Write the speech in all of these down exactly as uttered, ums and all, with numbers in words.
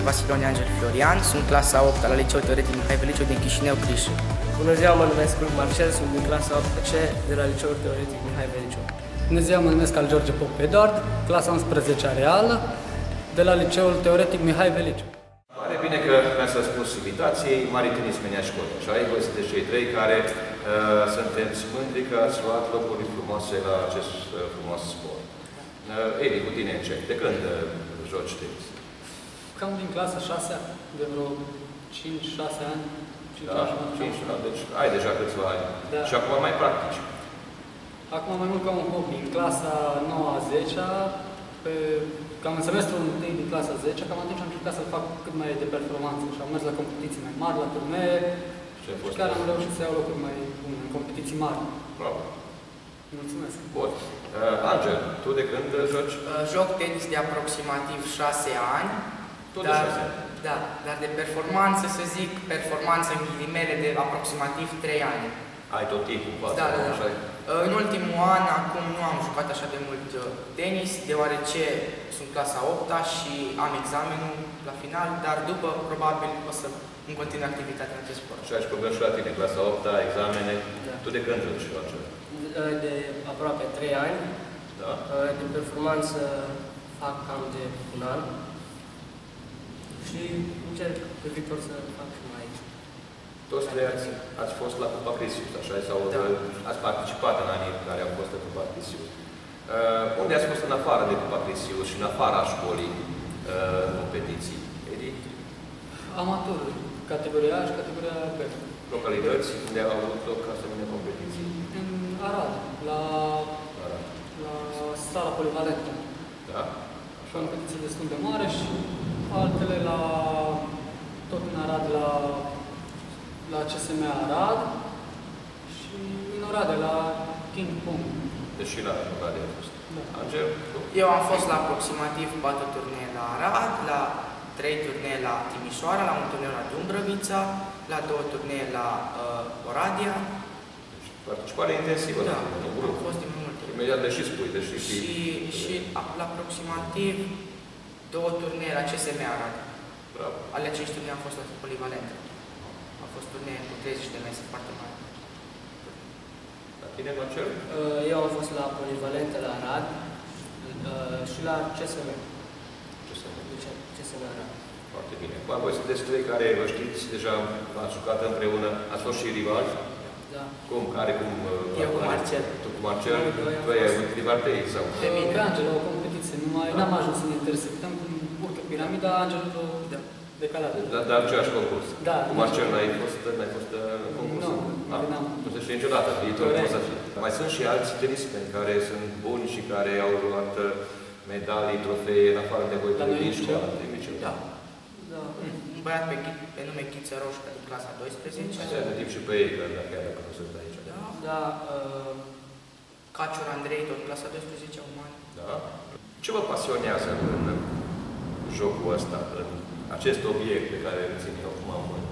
Vasiloni Angel Florian, sunt clasa a opta la Liceul Teoretic Mihai Veliciu din Chișinău, Criș. Bună ziua, mă numesc Marcel, sunt din clasa a opta C de la Liceul Teoretic Mihai Veliciu. Bună ziua, mă numesc George Pop Eduard, clasa a unsprezecea reală de la Liceul Teoretic Mihai Veliciu. Pare bine că mi-ați răspuns invitației Mari Tenis Menea Școală. Și aici voi sunteți cei trei care uh, sunteți mândri că ați luat locuri frumoase la acest uh, frumos sport. Uh, Eli, cu tine încep. De când uh, joci tenis? Cam din clasa șasea, de vreo cinci șase ani. Da, cinci ani. Deci ai deja câțiva ani. Da. Și acum mai practici. Acum mai mult ca un hobby. În clasa nouă a zecea, pe, cam în semestrul întâi din clasa zecea, cam atunci am încercat să fac cât mai de performanță și am mers la competiții mai mari, la turnee și, și care am reușit să iau locuri mai bune, în competiții mari. Bravo. Mulțumesc. Bun. Uh, Angel, tu de când joci? Uh, joc tenis de aproximativ șase ani. Tu dar, de șase ani? Da, dar de performanță, să zic, performanță în ghilimele de aproximativ trei ani. Ai tot timpul în față, Da, da, da. așa? În ultimul an, acum nu am jucat așa de mult tenis, deoarece sunt clasa a opta și am examenul la final, dar după, probabil, o să îmi continui activitatea în acest sport. Și aici problem și la tine, clasa a opta, examene. Da. Tu de când joci Angel? De aproape trei ani. Da. De performanță fac cam de un an. Și încerc pe viitor să fac și mai aici. Toți trei ați, ați fost la Cupa Crisius, așa? Sau Da. ați participat în anii în care au fost la Cupa Crisius. Uh, unde ați fost în afară de Cupa Crisius și în afara școlii uh, în competiții? Edi? Amator, categoria A și categoria B. Localități unde au avut loc asemenea competiții? În Arad, la, Arad. la sala polivalentă. Da? Și o competiție destul de mare și altele la, tot în Arad, la, la C S M Arad și în Oradea, la King Pong. Deci și la Oradea a fost. Da. Angel? Tu? Eu am fost la aproximativ patru turnee la Arad, la trei turnee la Timișoara, la un turneu la Dumbrăvița, la două turnee la uh, Oradea. Deci participare intensivă, Da, în am grup. fost din multe. Imediat deși spui, deși Și, și la aproximativ două turnee la C S M Arad. Bravo. Ale acești turnee am fost la polivalente. A fost turnee cu treizeci de metri foarte mari. La tine, Marcel? Eu am fost la polivalente la Arad și la C S M. Ce să ne C S M Arad. Foarte bine. Acum, voi sunteți trei care vă știți, deja ați jucat împreună, ați fost și rivali. Da. Cum? Care? Cum? Eu cu Marcel. Tu cu Marcel? Noi doi am Tu ai fost. avut rival pe ei sau? De mine. Pe Angel, la o competiție, numai n-am ajuns să ne intersectăm, urcă piramida, Angel Da. decalat. Dar dar aceeași concurs. Da. Cu Marcel n-ai fost, n-ai fost în concurs? Nu, Ah, n-am. nu se știe niciodată, viitorul Corect. poate să fie. Mai sunt și alți tenismeni care sunt buni și care au luat medalii, trofee, în afară de voi La trei noi din în școală. liceu? din liceu. Da. Da. Un băiat pe, pe nume Ghiță Roșca din clasa a douăsprezecea. Hai să ne timp și pe ei, că chiar dacă nu sunt aici. Da. Da, uh, Cacior Andrei, tot clasa a douăsprezecea, uman. Da? Ce vă pasionează în jocul ăsta, în acest obiect pe care îl țin eu acum în mână?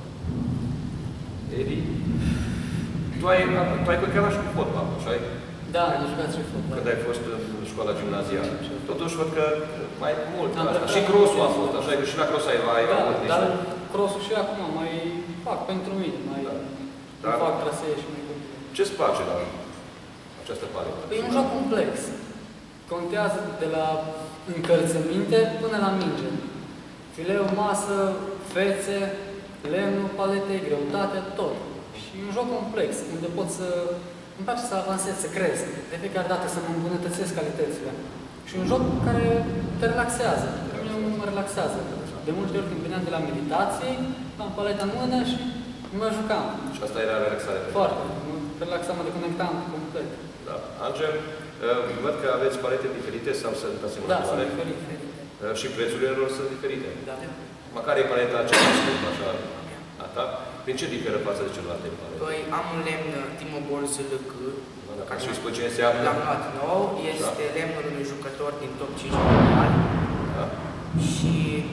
Edi, tu ai, tu ai chiar și cu fotbal, așa? Da, am jucat și fotbal. Când ai fost în școala gimnazială. Totuși văd că mai mult. Am Asta. plecat. Și crossul a fost, așa că și la cross ai, ai Da, avut dar niște... crossul și acum mai fac pentru mine, mai Da. îmi Dar- fac trasee și mai continuu. Ce-ți place la această parte? E un joc complex. Contează de la încălțăminte până la minge. Fileu, masă, fețe, lemnul, palete, greutate, tot. Și e un joc complex, unde pot să... Îmi place să avansez, să cresc. De fiecare dată să mă îmbunătățesc calitățile. Și un joc care te relaxează. Pe mine mă relaxează. De multe ori când veneam de la meditație, am paleta în mână și mă jucam. Și asta era relaxare. Foarte. Mă relaxam, mă deconectam complet. Da. Angel, uh, văd că aveți palete diferite sau sunt Da, asemănătoare? sunt diferite. Uh, Și prețurile lor sunt diferite. Da. Măcar e paleta cea mai scumpă, așa, a ta. Prin ce diferă față de celelalte palete? Păi am un lemn Timobol Z L C, Dacă aș spune ce înseamnă? l-am luat nou, este da. lemnul unui jucător din top cinci mondial Da? și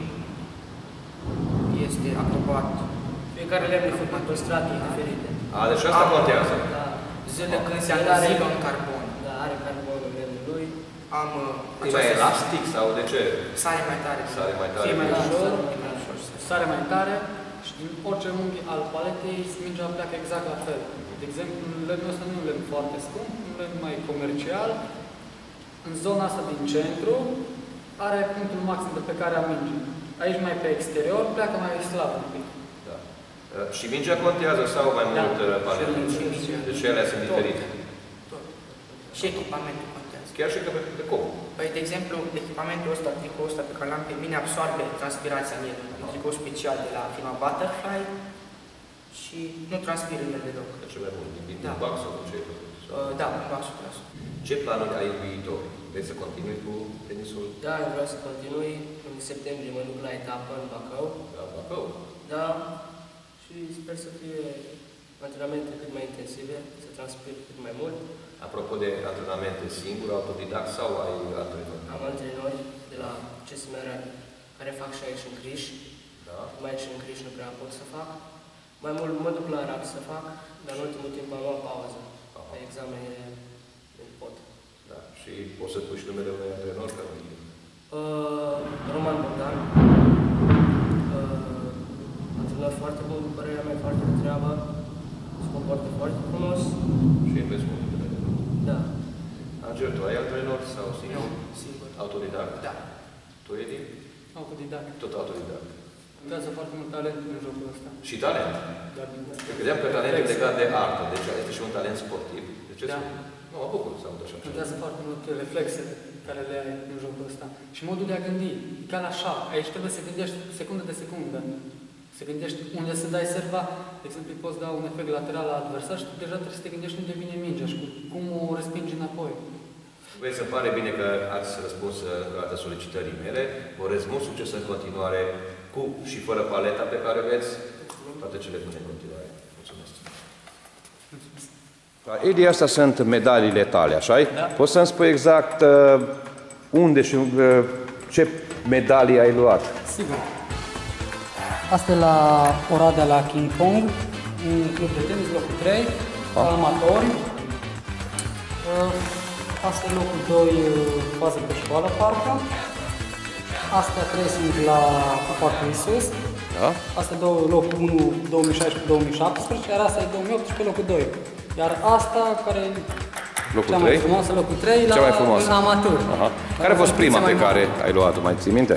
este aprobat. fiecare lemn de făcut pe stratii diferite. A, deci asta Am- contează. Da. Z L C înseamnă Are- zilon carbon. Da, are carbonul lemnului. Am E mai elastic sau de ce? Sare mai tare. Sare mai tare. E mai Da, ușor. sare mai e mai ușor. sare mai tare și din orice unghi al paletei mingea pleacă exact la fel. De exemplu, lemnul ăsta nu e un lemn foarte scump, un lemn mai comercial. În zona asta din centru are punctul maxim de pe care aminge. Aici mai pe exterior pleacă mai slab un pic. Da. Și mingea contează sau mai Da. mult paletul? Deci ele sunt diferite. Tot. Și echipamentul contează. Chiar și că pe, pe cop. Păi, de exemplu, echipamentul ăsta, tricoul ăsta pe care l-am pe mine, absorbe transpirația în el. Un tricou special de la firma Butterfly și nu transpiră în el deloc. De ce mai mult? Din Da. box sau ce ai făcut? Uh, da, un pasul o sută. Ce planuri ai în viitor? Vrei să continui cu tenisul? Da, eu vreau să continui. În septembrie mă duc la etapă în Bacău. La Bacău? Da, și sper să fie antrenamente cât mai intensive, să transpir cât mai mult. Apropo de antrenamente singur, autodidact sau ai antrenori? Am antrenori de la C S M R care fac și aici în Criș. Da. Mai aici în Criș nu prea pot să fac. Mai mult mă duc la Arad să fac, dar în ultimul timp am luat pauză. Pe examene nu pot. Da. Și poți să pui și numele unui antrenor care nu e? Uh, Roman Bogdan. Uh, antrenor foarte bun, cu părerea mea, foarte de treabă. Se comportă foarte frumos. Și înveți mult de ele. Da. Angel, tu ai antrenor sau singur? Nu, sigur. Autodidact? Da. Tu, Edi? Autodidact. Tot autodidact. Contează foarte mult talent în jocul ăsta. Și talent? Dar, Eu credeam că talent e legat de artă, deci este și un talent sportiv. De ce Da. spun? Nu, mă bucur să aud așa. contează foarte mult reflexele care le ai în jocul ăsta. Și modul de a gândi. E ca la șah. Aici trebuie să gândești secundă de secundă. Să gândești unde să dai serva. De exemplu, îi poți da un efect lateral la adversar și tu deja trebuie să te gândești unde vine mingea și cum o respingi înapoi. Băi, se pare bine că ați răspuns la toate solicitării mele. Vă urez mult succes în continuare cu și fără paleta pe care veți. Toate cele bune în continuare. Mulțumesc. Edi, astea sunt medaliile tale, așa-i? Da. Poți să-mi spui exact uh, unde și uh, ce medalii ai luat? Sigur. Asta e la Oradea la King Kong, un club de tenis, locul trei, Ah. amatori. Uh, Asta e locul doi, fază pe școală, parcă. Astea trei sunt la Cupa Crisus. Da? Astea două, locul unu, două mii șaisprezece două mii șaptesprezece, iar asta e două mii optsprezece, locul doi. Iar asta, care e Locul cea mai trei? frumoasă, locul trei, la, Cea mai frumoasă. în amator. Aha. Care a fost prima pe care ai luat-o? Mai ții minte?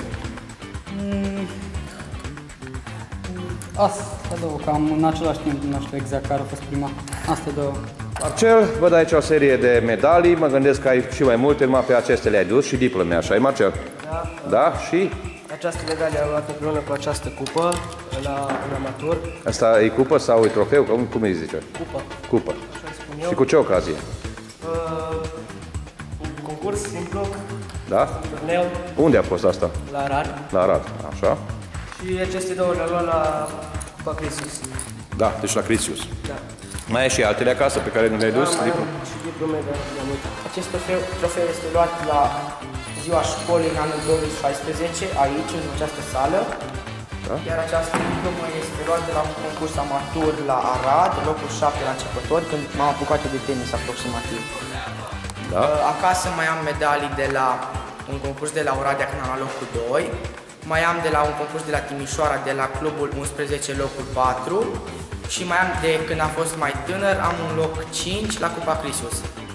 Astea două, cam în același timp, nu știu exact care a fost prima. Astea două. Marcel, văd aici o serie de medalii, mă gândesc că ai și mai multe, numai pe acestea le-ai dus și diplome, așa-i, Marcel? Da. Da? Și? Această medalie am luat împreună cu această cupă la un amator. Asta e cupă sau e trofeu? Cum, cum îi zice? Cupă, Cupă. așa spun eu. Și cu ce ocazie? Uh, un concurs simplu, Da? turneu Unde a fost asta? la Arad. La Arad, așa? Și aceste două le-am luat la Cupa Crisus. Da, deci la Crisius. Da. Mai ai și altele acasă pe care nu le-ai dus? Da, mai am și diplome, dar le-am uitat. Acest trofeu, trofeu este luat la ziua școlii în anul două mii șaisprezece, aici, în această sală. Da? Iar această diplomă este luată la un concurs amator la Arad, locul șapte la începător, când m-am apucat eu de tenis aproximativ. Da? Acasă mai am medalii de la un concurs de la Oradea, când am luat locul doi. Mai am de la un concurs de la Timișoara, de la clubul unsprezece, locul patru. Și mai am de când am fost mai tânăr, am un loc cinci la Cupa Crisus.